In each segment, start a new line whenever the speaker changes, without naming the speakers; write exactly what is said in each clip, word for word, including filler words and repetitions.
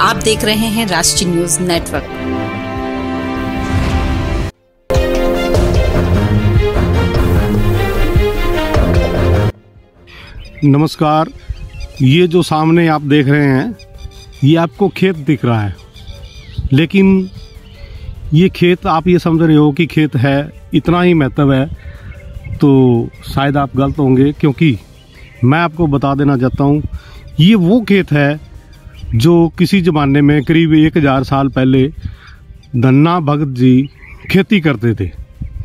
आप देख रहे हैं राष्ट्रीय न्यूज नेटवर्क।
नमस्कार, ये जो सामने आप देख रहे हैं ये आपको खेत दिख रहा है, लेकिन ये खेत आप ये समझ रहे हो कि खेत है, इतना ही महत्व है, तो शायद आप गलत होंगे, क्योंकि मैं आपको बता देना चाहता हूँ ये वो खेत है जो किसी ज़माने में करीब एक हज़ार साल पहले धन्ना भगत जी खेती करते थे।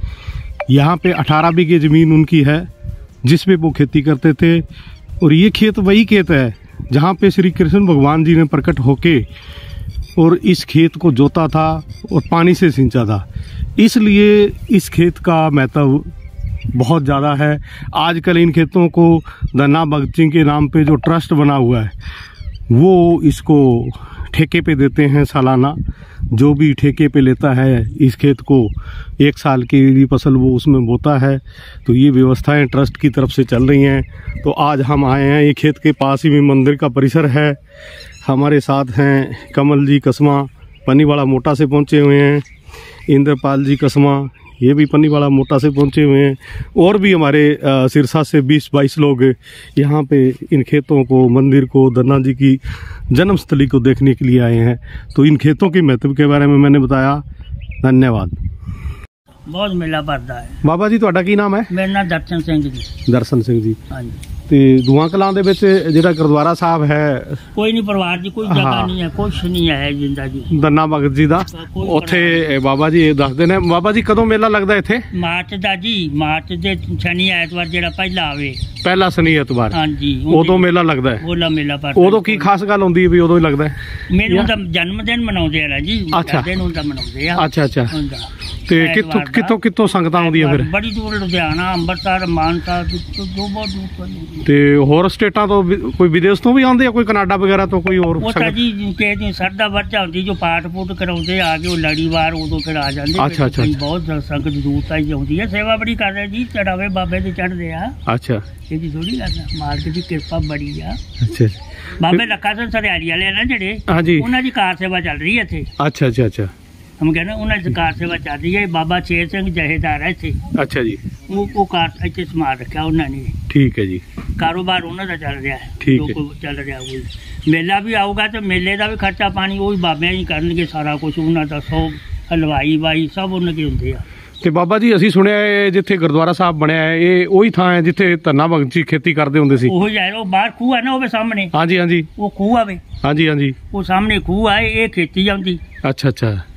यहाँ पे अठारह बीघे ज़मीन उनकी है जिस पे वो खेती करते थे, और ये खेत वही खेत है जहाँ पे श्री कृष्ण भगवान जी ने प्रकट होके और इस खेत को जोता था और पानी से सिंचा था। इसलिए इस खेत का महत्व बहुत ज़्यादा है। आजकल इन खेतों को धन्ना भगत जी के नाम पे जो ट्रस्ट बना हुआ है वो इसको ठेके पे देते हैं सालाना। जो भी ठेके पे लेता है इस खेत को, एक साल की फसल वो उसमें बोता है। तो ये व्यवस्थाएं ट्रस्ट की तरफ से चल रही हैं। तो आज हम आए हैं, ये खेत के पास ही में मंदिर का परिसर है। हमारे साथ हैं कमल जी कसमा, पन्नीवाड़ा मोटा से पहुंचे हुए हैं। इंद्रपाल जी कसमा, ये भी पन्नीवाड़ा मोटा से पहुंचे हुए हैं। और भी हमारे सिरसा से बीस बाईस लोग यहाँ पे इन खेतों को, मंदिर को, धन्ना जी की जन्मस्थली को देखने के लिए आए हैं। तो इन खेतों के महत्व के बारे में मैंने बताया। धन्यवाद।
बहुत मेला भरता है।
बाबा जी ਤੁਹਾਡਾ ਕੀ ਨਾਮ ਹੈ?
मेरा नाम दर्शन सिंह जी।
दर्शन सिंह जी।
हाँ जी।
ਤੇ ਦੁਆ ਕਲਾਂ ਦੇ ਵਿੱਚ ਜਿਹੜਾ ਗੁਰਦੁਆਰਾ ਸਾਹਿਬ ਹੈ,
ਕੋਈ ਨਹੀਂ ਪਰਿਵਾਰ ਦੀ ਕੋਈ ਜਗ੍ਹਾ ਨਹੀਂ ਹੈ, ਕੁਛ ਨਹੀਂ ਹੈ ਜਿੰਦਾ ਜੀ।
ਧੰਨਾ ਭਗਤ ਜੀ ਦਾ ਉੱਥੇ ਬਾਬਾ ਜੀ ਇਹ ਦੱਸਦੇ ਨੇ। ਬਾਬਾ ਜੀ ਕਦੋਂ ਮੇਲਾ ਲੱਗਦਾ ਇੱਥੇ?
ਮਾਰਚ ਦਾ ਜੀ, ਮਾਰਚ ਦੇ ਸ਼ਨੀ ਐਤਵਾਰ ਜਿਹੜਾ ਪਹਿਲਾ ਆਵੇ,
ਪਹਿਲਾ ਸ਼ਨੀ ਐਤਵਾਰ।
ਹਾਂਜੀ,
ਉਦੋਂ ਮੇਲਾ ਲੱਗਦਾ ਹੈ।
ਉਹਲਾ ਮੇਲਾ ਭਰਦਾ।
ਉਦੋਂ ਕੀ ਖਾਸ ਗੱਲ ਹੁੰਦੀ ਹੈ ਵੀ ਉਦੋਂ ਹੀ ਲੱਗਦਾ ਹੈ?
ਮੈਨੂੰ ਤਾਂ ਜਨਮ ਦਿਨ ਮਨਾਉਂਦੇ ਆ ਨਾ ਜੀ, ਦਿਨ ਹੁੰਦਾ ਮਨਾਉਂਦੇ ਆ।
ਅੱਛਾ ਅੱਛਾ। ਤੇ ਕਿੱਥੋਂ ਕਿੱਥੋਂ ਕਿੱਥੋਂ ਸੰਗਤਾਂ ਆਉਂਦੀਆਂ ਫਿਰ?
ਬੜੀ ਦੂਰ, ਲੁਧਿਆਣਾ, ਅੰਮ੍ਰਿਤਸਰ, ਮਾਨਸਾ, ਦੋ ਬਹੁਤ ਦੂਰ।
ਤੇ ਹੋਰ ਸਟੇਟਾਂ ਤੋਂ ਕੋਈ ਵਿਦੇਸ਼ ਤੋਂ ਵੀ ਆਉਂਦੇ ਆ, ਕੋਈ ਕਨਾਡਾ ਵਗੈਰਾ ਤੋਂ, ਕੋਈ ਹੋਰ?
ਉਹ ਤਾਂ ਜੀ ਕਿਸੇ ਦੀ ਸਰਦਾ ਵਰਚਾ ਹੁੰਦੀ, ਜੋ ਪਾਠ ਪੂਠ ਕਰਾਉਂਦੇ ਆ ਕੇ ਉਹ ਲੜੀਵਾਰ ਉਦੋਂ ਫਿਰ ਆ ਜਾਂਦੇ।
ਅੱਛਾ ਅੱਛਾ।
ਬਹੁਤ ਸੰਗਤ ਦੂਰ ਤਾਂ ਹੀ ਆਉਂਦੀ ਹੈ, ਸੇਵਾ ਬੜੀ ਕਰ ਰਹੇ ਜੀ, ਚੜਾਵੇ ਬਾਬੇ ਦੇ ਚੜਦੇ ਆ। ਅੱਛਾ। ਇਹਦੀ ਥੋੜੀ ਗੱਲ, ਮਾਲਕ ਦੀ ਕਿਰਪਾ ਬੜੀ ਆ। ਅੱਛਾ। ਬਾਬੇ ਲੱਖਾ ਸਿੰਘ ਸਰਿਆਲੀ ਵਾਲੇ ਨਾ ਜਿਹੜੇ, ਹਾਂਜੀ, ਉਹਨਾਂ ਦੀ ਕਾਰ ਸੇਵਾ ਚੱਲ ਰਹੀ ਹੈ ਇੱਥੇ। ਅੱਛਾ ਅੱਛਾ ਅੱਛਾ। हम कहना उन्होंने कार सेवा चल रही है। बाबा शेर सिंह जहेदार है इतने। अच्छा जी। वो वो कार इतने समान रखा उन्होंने। ठीक है जी। कारोबार उन्होंने चल रहा है। ठीक है। चल रहा वही मेला भी आऊगा तो मेले का भी खर्चा पानी वही बाबे ही करनगे सारा कुछ। उन्होंने सौ हलवाई वाई सब उन्होंने होंगे आ। ਤੇ ਬਾਬਾ ਜੀ ਅਸੀਂ ਸੁਣਿਆ ਹੈ ਜਿੱਥੇ ਗੁਰਦੁਆਰਾ ਸਾਹਿਬ ਬਣਿਆ ਹੈ ਇਹ ਉਹੀ ਥਾਂ ਹੈ ਜਿੱਥੇ ਧੰਨਾ ਭਗਤ ਜੀ ਖੇਤੀ ਕਰਦੇ ਹੁੰਦੇ ਸੀ? ਉਹੀ ਹੈ, ਉਹ ਬਾਹਰ ਖੂਹ ਹੈ ਨਾ ਉਹਦੇ ਸਾਹਮਣੇ। ਹਾਂਜੀ ਹਾਂਜੀ, ਉਹ ਖੂਹ ਆਵੇ। ਹਾਂਜੀ ਹਾਂਜੀ, ਉਹ ਸਾਹਮਣੇ ਖੂਹ ਆ, ਇਹ ਖੇਤੀ ਜਾਂਦੀ। ਅੱਛਾ ਅੱਛਾ।